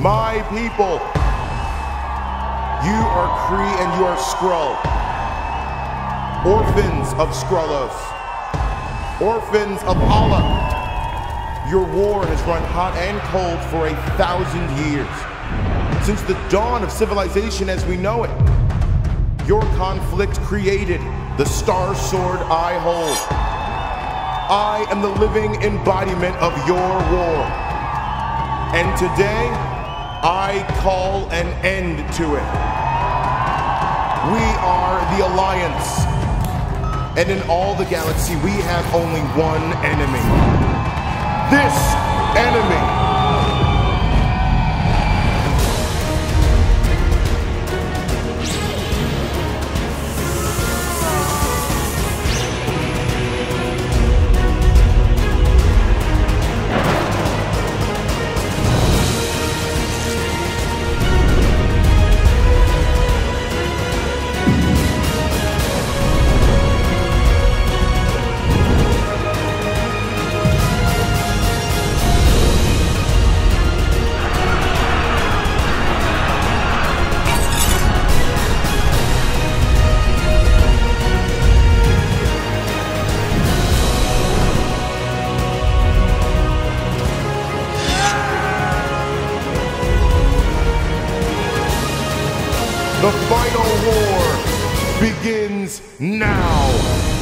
My people, you are Kree and you are Skrull. Orphans of Skrullos. Orphans of Allah. Your war has run hot and cold for 1,000 years. Since the dawn of civilization as we know it, your conflict created the star sword I hold. I am the living embodiment of your war. And today, I call an end to it. We are the Alliance. And in all the galaxy, we have only one enemy. This enemy. The final war begins now.